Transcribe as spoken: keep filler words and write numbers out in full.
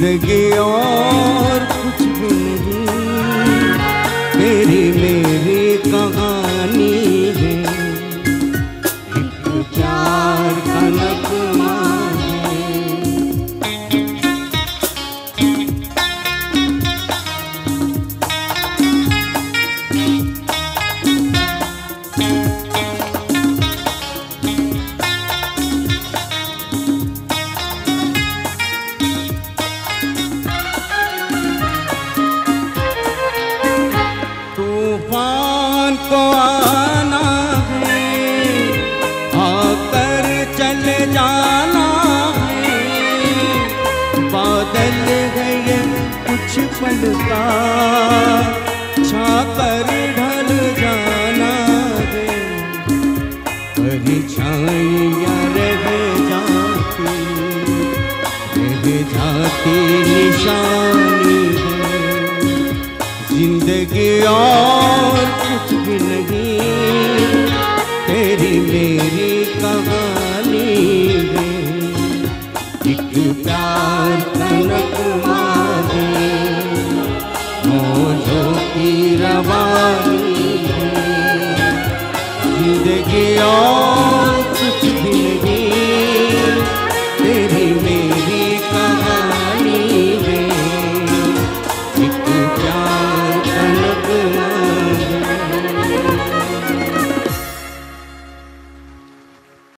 जिंदगी और कुछ भी नहीं, तेरी मेरी कहानी है, एक प्यार का नगमा है। तूफान को आना है, आकर चले जाना है, बादल गए कुछ पल का छाकर ढल जाना है, परछाइयाँ रह जाती रह जाती निशानी है, जिंदगी और कुछ भी नहीं, तेरी मेरी कहानी है, एक प्यार का नगमा है, मौजों की रवा